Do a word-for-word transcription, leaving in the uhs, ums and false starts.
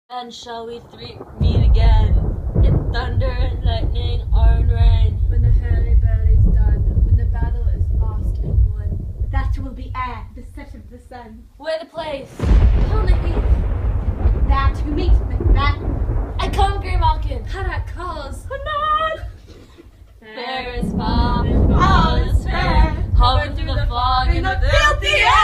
And shall we three meet again in thunder and lightning or in rain? When the hurly-burly's done, when the battle is lost and won. That will be at the set of the sun. Where the place? Helena Heath. That we meet Macbeth. I come, Grey Malkin. Paddock calls. Anon! Fair is far, all is fair, hovering through the fog in the filthy air.